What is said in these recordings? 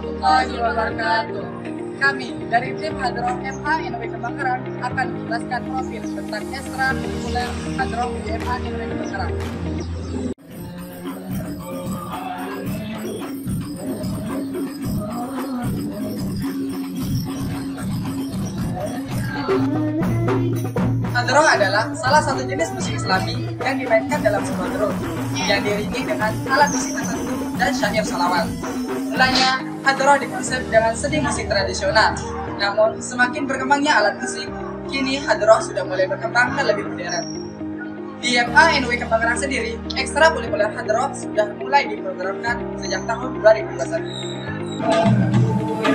warahmatullahi wabarakatuh. Kami dari tim Hadroh MA INW Kebakaran akan menjelaskan profil tentang ekstrakurikuler Hadroh MA INW Kebakaran. Hadroh adalah salah satu jenis musik Islami yang dimainkan dalam sebuah drum yang diiringi dengan alat musik tertentu dan syair salawat. Mulanya, Hadroh dikonsep dengan seni musik tradisional. Namun, semakin berkembangnya alat musik, kini Hadroh sudah mulai berkembang dan lebih modern. Di MA INW Kebakaran sendiri, ekstrakurikuler Hadroh sudah mulai diprogramkan sejak tahun 2021.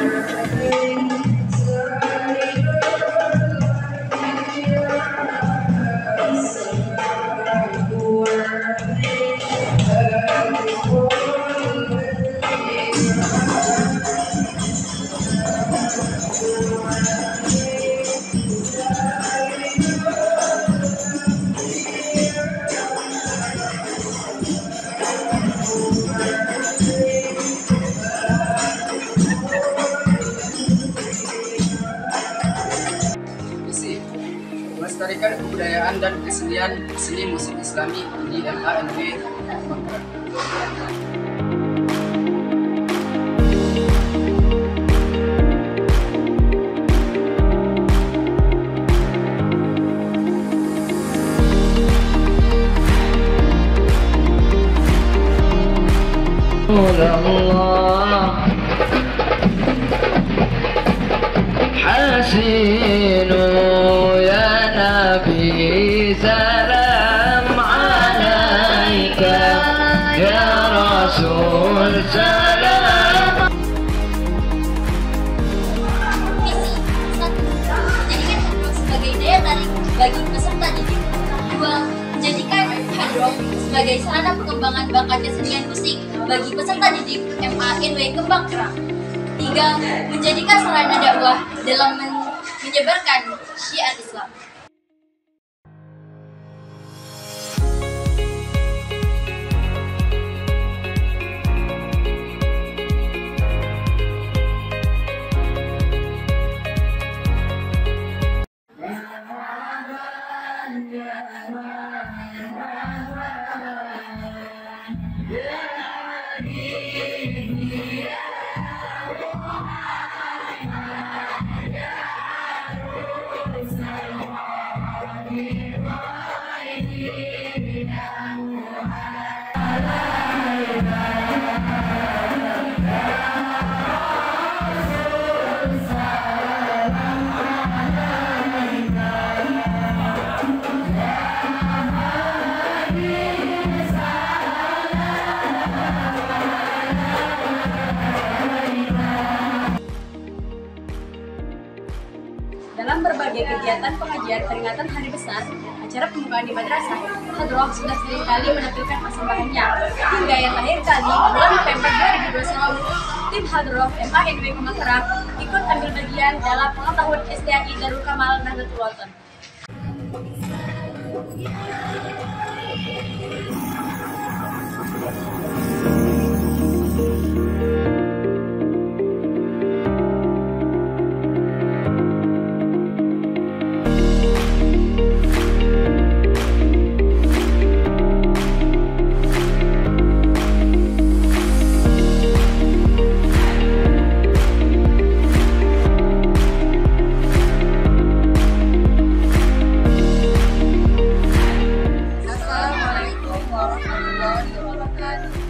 Melestarikan kebudayaan dan kesenian seni musik Islami di MA INW Kebakaran. سلام عليك يا رسول سلام. Misi 1. Menjadikan Hadroh sebagai daya tarik bagi peserta didik. 2. Menjadikan Hadroh sebagai sarana pengembangan bakat kesenian musik bagi peserta didik MA INW Kebakaran. 3. Menjadikan sarana dakwah dalam menyebarkan syiar Islam. Dalam berbagai kegiatan pengajian peringatan Hari Besar, acara pembukaan di madrasah, Hadroh sudah seringkali menampilkan persembahannya. Hingga yang terakhir kali, bulan November 2021, tim Hadroh MA INW Kebakaran ikut ambil bagian dalam ulang tahun STAI Darul Kamal Nahdlatul Wathon. Assalamualaikum warahmatullahi wabarakatuh.